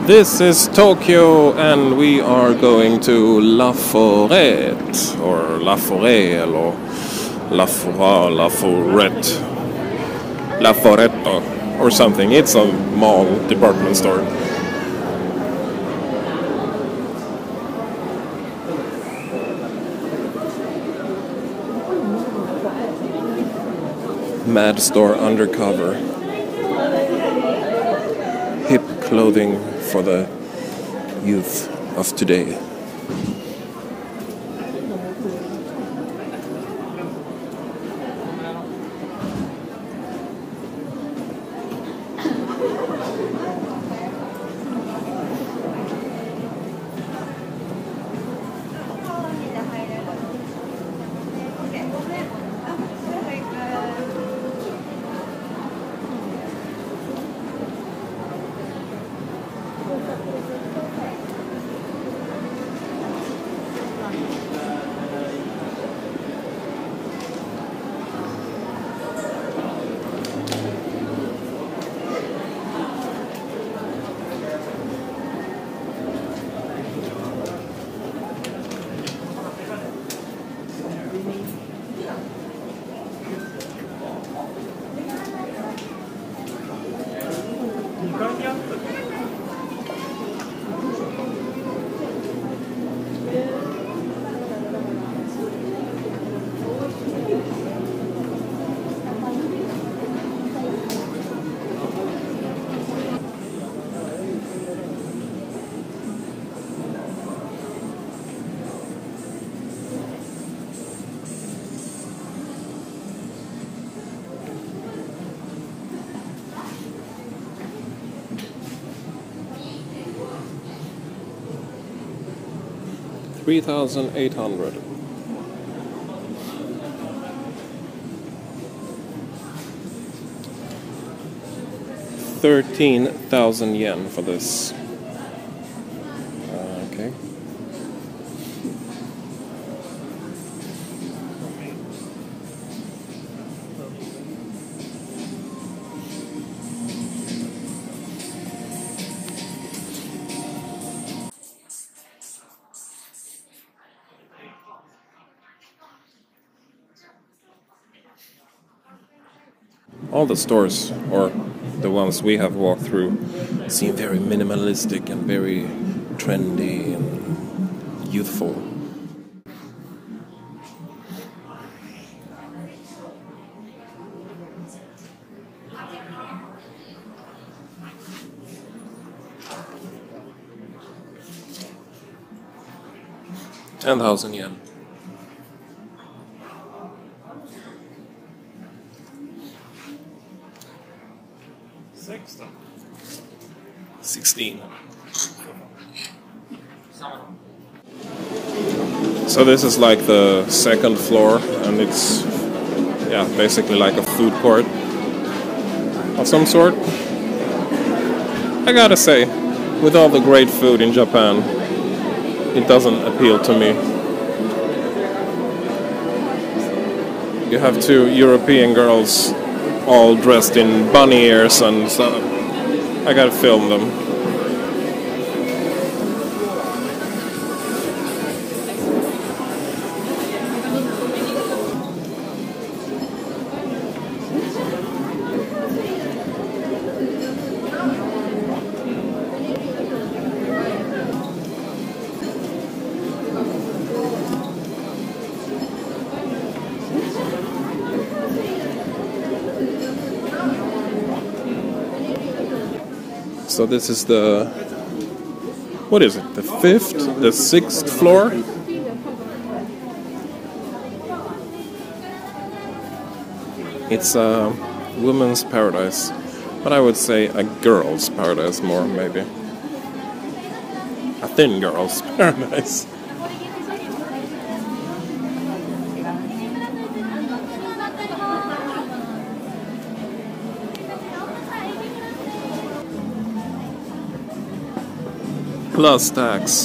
This is Tokyo, and we are going to Laforet, or Laforet, or Laforet, Laforetto, or something. It's a mall department store. Mad store undercover. Hip clothing for the youth of today. $3,800. $13,000 for this. Okay. All the stores, or the ones we have walked through, seem very minimalistic and very trendy and youthful. $10,000. 16. So this is like the second floor, and it's basically like a food court of some sort. I gotta say, with all the great food in Japan, it doesn't appeal to me. You have two European girls all dressed in bunny ears and stuff. I gotta film them. So this is the, what is it, the fifth, the sixth floor? It's a woman's paradise, but I would say a girl's paradise more, maybe. A thin girl's paradise. Plus tax.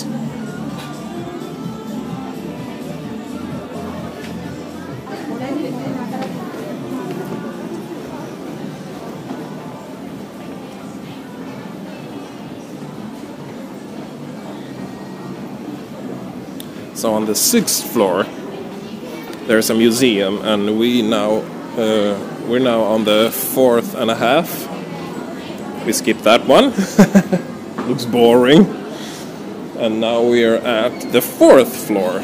So on the 6th floor, there's a museum, and we're now on the 4th and a half. We skipped that one. Looks boring. And now we are at the 4th floor.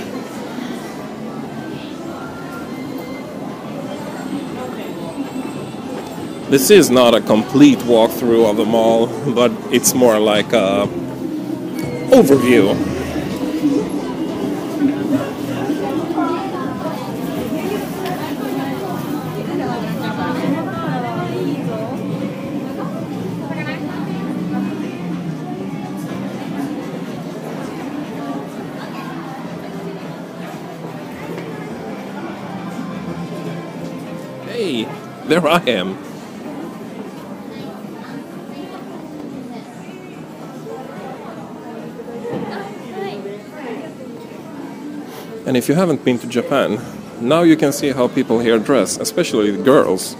This is not a complete walkthrough of the mall, but it's more like a overview. Hey, there I am. And if you haven't been to Japan, now you can see how people here dress, especially the girls.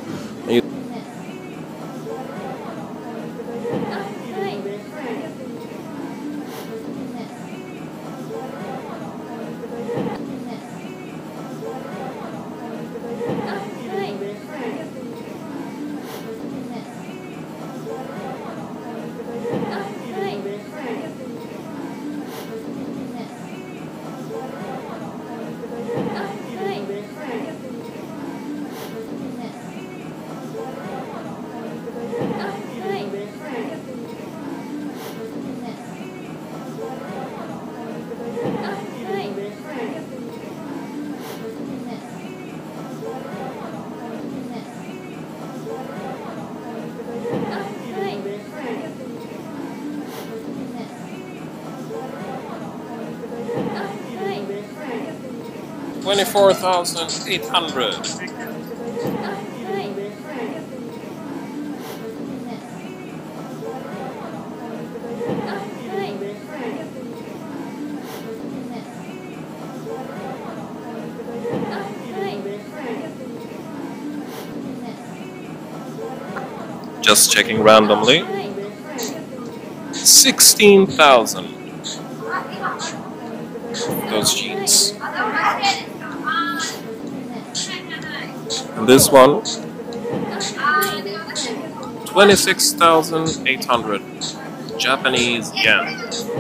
$24,800. Just checking randomly. 16,000. Those jeans. And this one, 26,800 Japanese yen.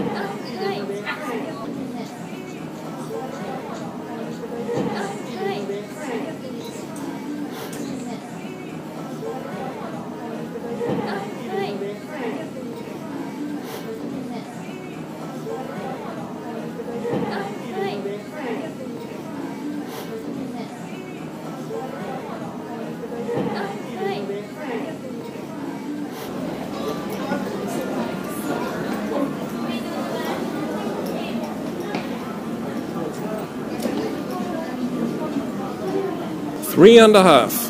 Three and a half.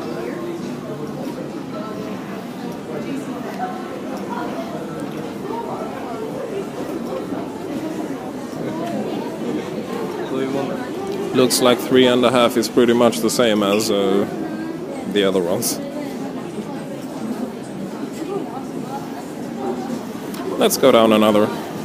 Looks like 3.5 is pretty much the same as the other ones. Let's go down another.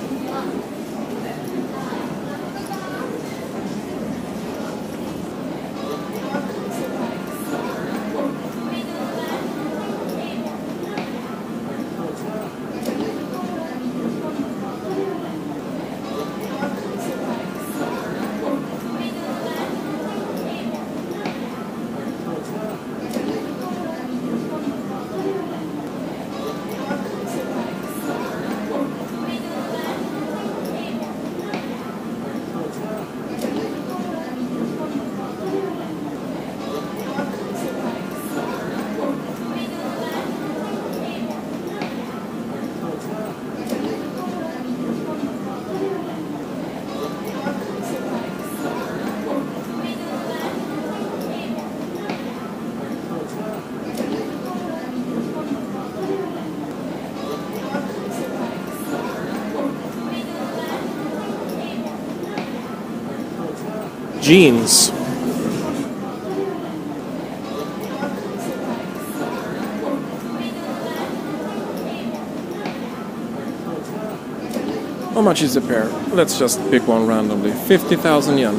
Jeans. How much is a pair? Let's just pick one randomly. 50,000 yen.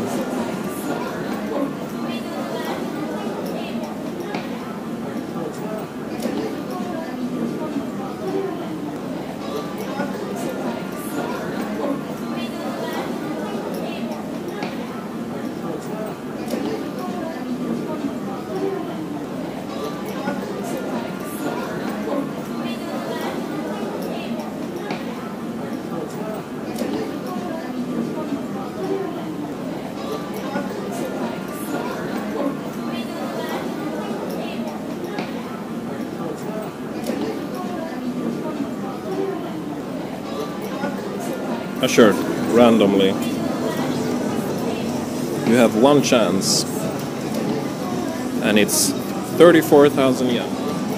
A shirt, randomly. You have one chance. And it's 34,000 yen.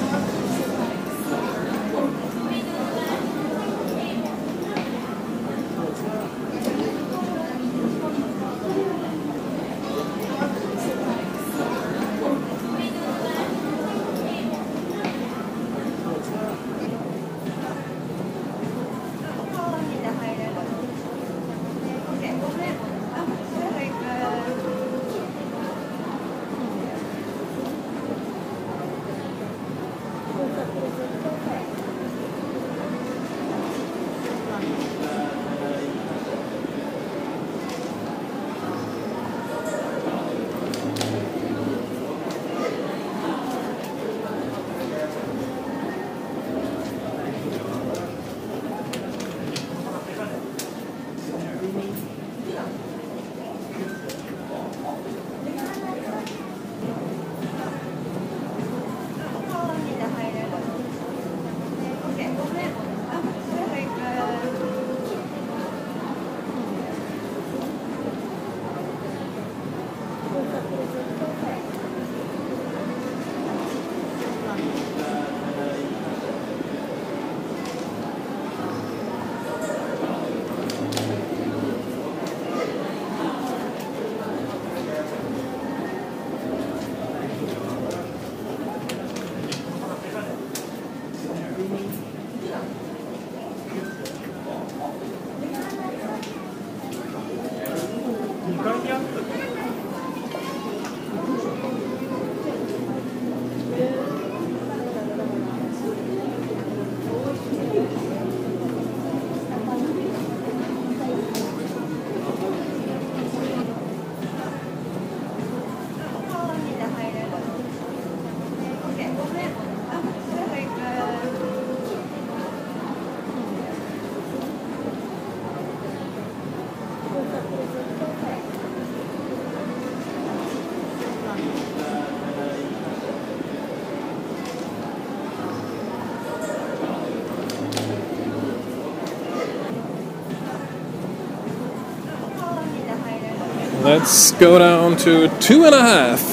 Let's go down to 2.5.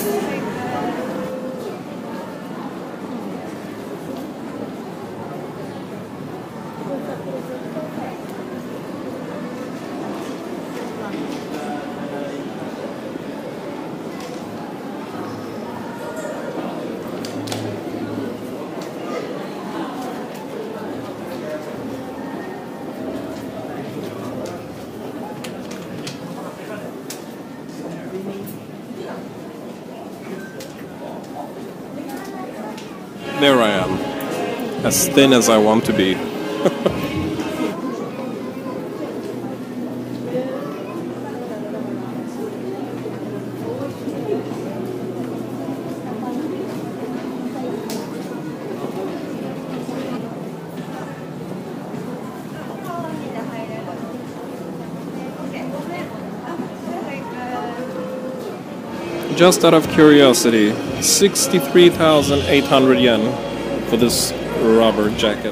There I am, as thin as I want to be. Just out of curiosity, 63,800 yen for this rubber jacket.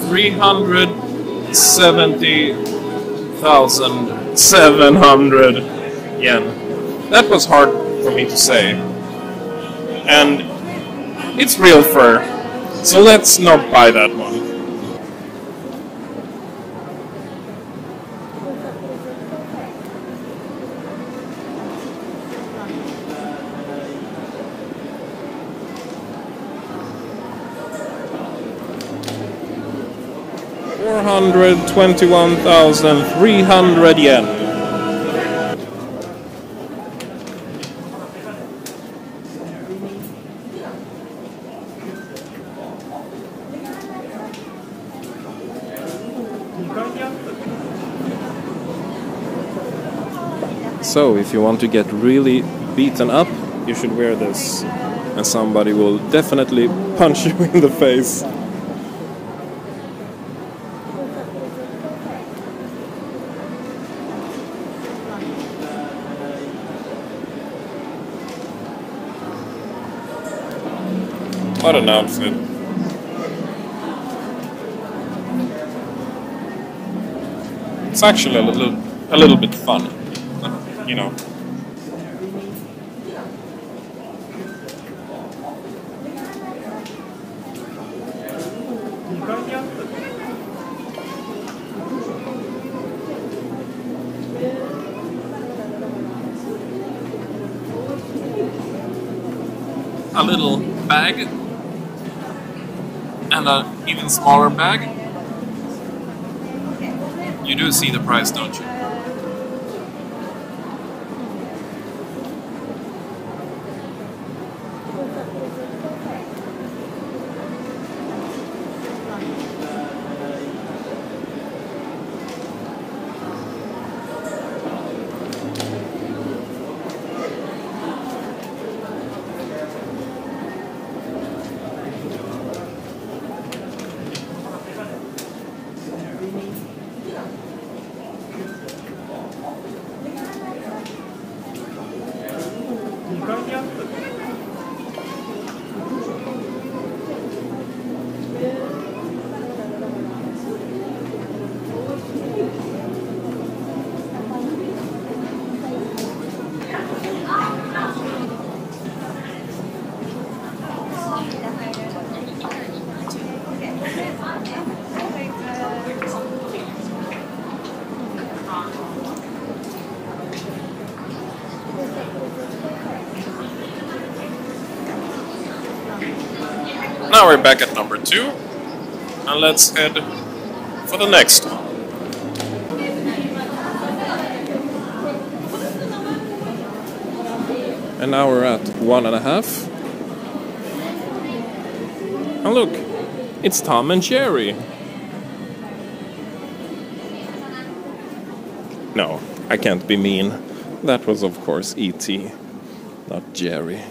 370,700 yen. That was hard for me to say. And it's real fur, so let's not buy that one. $421,300 yen. So, if you want to get really beaten up, you should wear this. And somebody will definitely punch you in the face. What an outfit. It's actually a little bit fun, you know. A little bag. And an even smaller bag. You do see the price, don't you? Now we're back at number 2, and let's head for the next one. And now we're at 1.5. And look, it's Tom and Jerry. No, I can't be mean. That was of course E.T., not Jerry.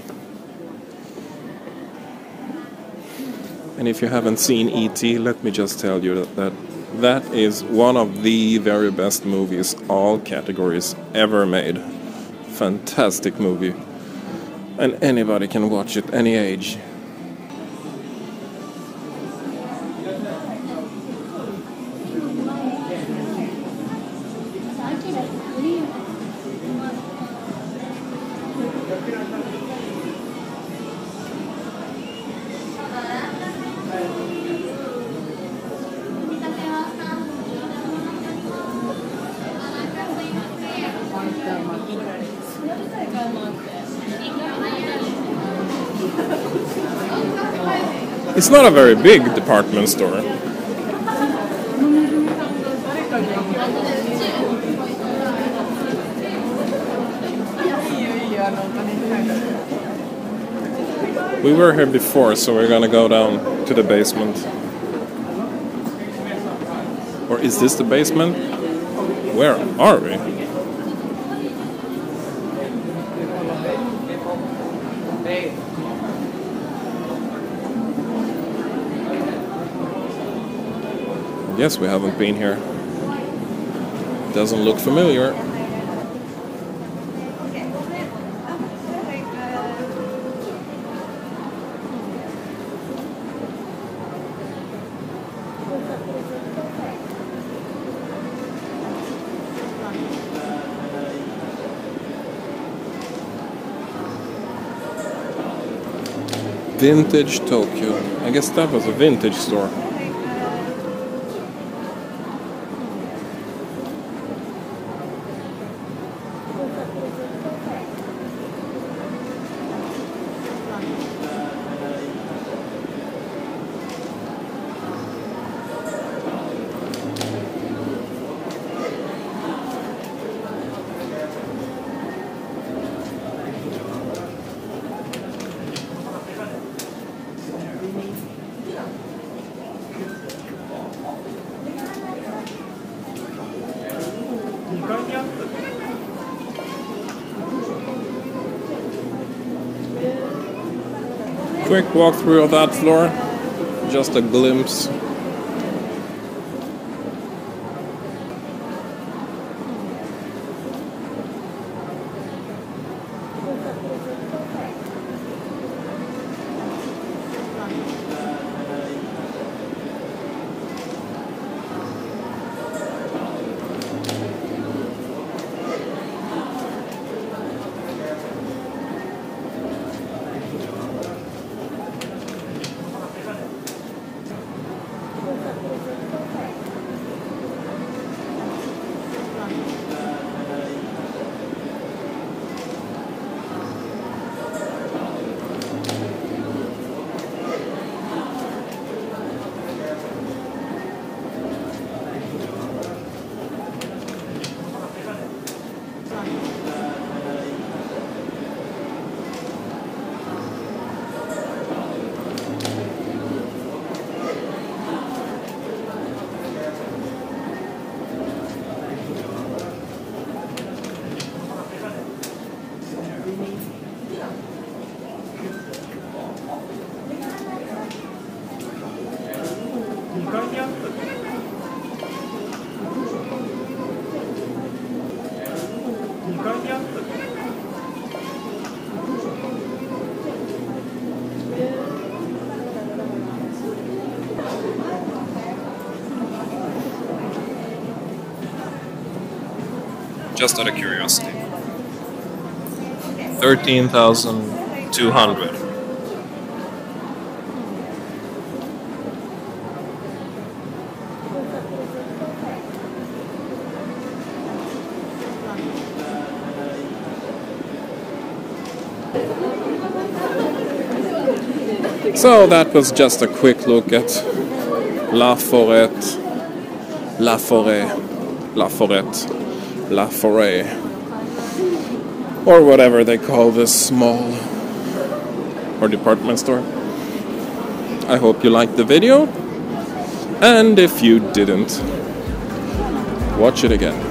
And if you haven't seen E.T., let me just tell you that is one of the very best movies, all categories, ever made. Fantastic movie. And anybody can watch it, any age. It's not a very big department store. We were here before, so we're gonna go down to the basement. Or is this the basement? Where are we? Yes, we haven't been here. Doesn't look familiar. Vintage Tokyo. I guess that was a vintage store. Quick walkthrough of that floor, just a glimpse. Just out of curiosity. 13,200. So that was just a quick look at Laforet, or whatever they call this mall or department store. I hope you liked the video, and if you didn't, watch it again.